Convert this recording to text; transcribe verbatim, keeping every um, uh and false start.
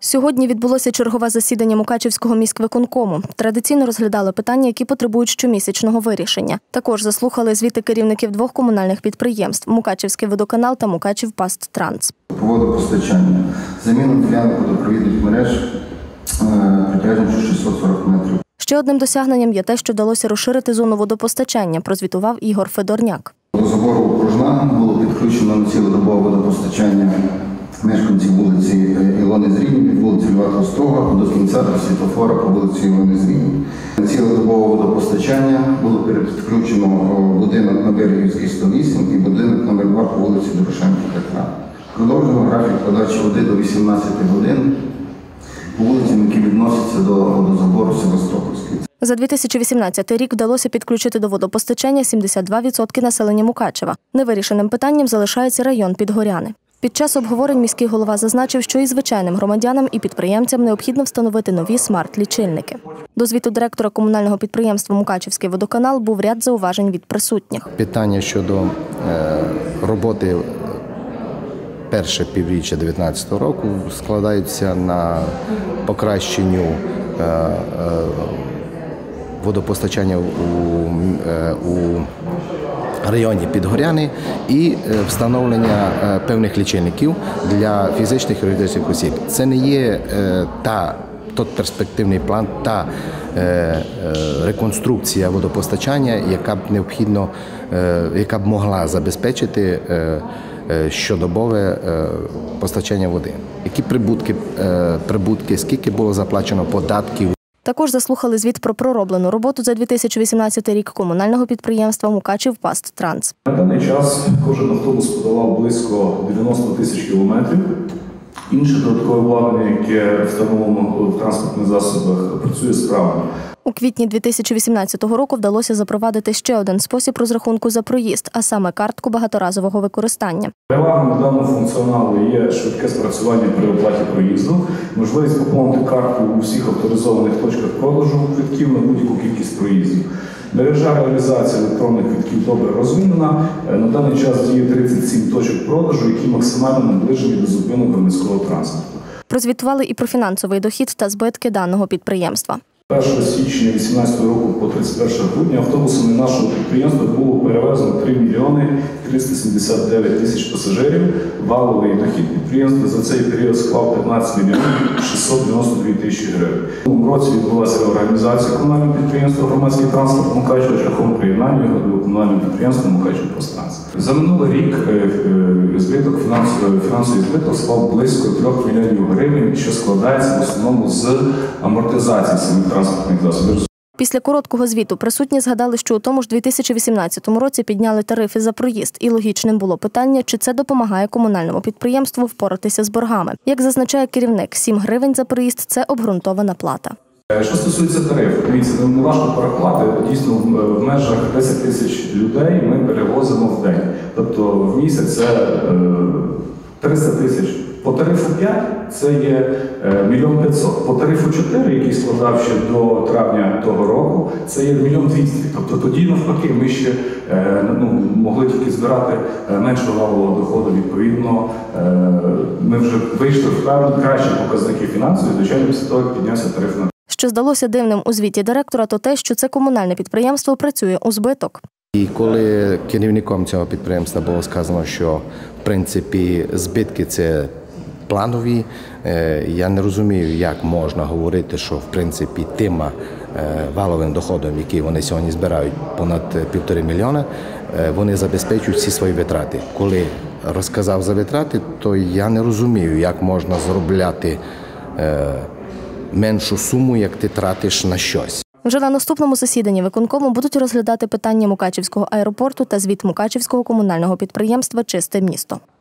Сьогодні відбулося чергове засідання Мукачівського міськвиконкому. Традиційно розглядали питання, які потребують щомісячного вирішення. Також заслухали звіти керівників двох комунальних підприємств – Мукачівський водоканал та Мукачівпасттранс. По водопостачанню. Заміну ділянок водопровідних мереж протяжністю шістсот сорок метрів. Ще одним досягненням є те, що вдалося розширити зону водопостачання, прозвітував Ігор Федорняк. До забору Окружна було підключено на цілодобове водопостачання мешканців вулиці Ілони Зрінь від вулиці Льва Толстого до кінця до світлофора по вулиці Ілони Зрінь. Цілодобове водопостачання було підключено будинок на Берегівській сто вісім і будинок номер два по вулиці Дорошенка Петра. Продовжено графік подачі води до вісімнадцяти годин по вулицям, які відносяться до водозабору Севастопольської. За дві тисячі вісімнадцятий рік вдалося підключити до водопостачання сімдесят два відсотки населення Мукачева. Невирішеним питанням залишається район Підгоряни. Під час обговорень міський голова зазначив, що і звичайним громадянам, і підприємцям необхідно встановити нові смарт-лічильники. До звіту директора комунального підприємства «Мукачівський водоканал» був ряд зауважень від присутніх. Питання щодо е, роботи перше півріччя дві тисячі дев'ятнадцятого року складаються на покращенню е, е, водопостачання у, е, у районі Підгоряни і встановлення певних лічильників для фізичних і юридичних осіб. Це не є та, той перспективний план, та реконструкція водопостачання, яка б необхідно, яка б могла забезпечити щодобове постачання води. Які прибутки, прибутки, скільки було заплачено податків. Також заслухали звіт про пророблену роботу за дві тисячі вісімнадцятий рік комунального підприємства «Мукачівпасттранс». На даний час кожен автобус подолав близько дев'яноста тисяч кілометрів. Інше додаткове обладнання, яке встановлено в транспортних засобах, працює справно. У квітні дві тисячі вісімнадцятого року вдалося запровадити ще один спосіб розрахунку за проїзд, а саме картку багаторазового використання. Перевагами даного функціоналу є швидке спрацювання при оплаті проїзду, можливість поповнити картку у всіх авторизованих точках продажу квитків на будь-яку кількість проїздів. Мережа реалізації електронних квитків добре розвинена. На даний час діє тридцять сім точок продажу, які максимально наближені до зупинок громадського транспорту. Прозвітували і про фінансовий дохід та збитки даного підприємства. першого січня дві тисячі вісімнадцятого року по тридцять перше грудня автобусами нашого підприємства було перевезено три мільйони триста сімдесят дев'ять тисяч пасажирів. Валовий дохід підприємства за цей період склав п'ятнадцять мільйонів шістсот дев'яносто дві тисячі гривень. У цьому році відбулася реорганізація комунального підприємства «Громадський транспорт Мукачева» шляхом приєднання його до комунального підприємства «Мукачівпасттранс». За минулий рік збиток, фінансовий збиток склав близько трьох мільйонів гривень, що складається в основному з амортизації самих транспортних засобів. Після короткого звіту присутні згадали, що у тому ж дві тисячі вісімнадцятому році підняли тарифи за проїзд, і логічним було питання, чи це допомагає комунальному підприємству впоратися з боргами. Як зазначає керівник, сім гривень за проїзд – це обґрунтована плата. Що стосується тарифу, дивіться, не важко порахувати, дійсно в межах десять тисяч людей ми перевозимо в день. Тобто в місяць це триста тисяч. По тарифу п'ять це є мільйон п'ятсот. По тарифу чотири, який складав ще до травня того року, це є мільйон двісті. Тобто тоді навпаки ми ще ну, могли тільки збирати меншого валового доходу. Відповідно, ми вже вийшли в певні кращі показники фінансові, звичайно, після того, як піднявся тариф на. Що здалося дивним у звіті директора, то те, що це комунальне підприємство працює у збиток. І коли керівником цього підприємства було сказано, що в принципі збитки – це планові, я не розумію, як можна говорити, що в принципі тим валовим доходом, який вони сьогодні збирають, понад півтори мільйона, вони забезпечують всі свої витрати. Коли розказав за витрати, то я не розумію, як можна заробляти меншу суму, як ти тратиш на щось. Вже на наступному засіданні виконкому будуть розглядати питання Мукачівського аеропорту та звіт Мукачівського комунального підприємства «Чисте місто».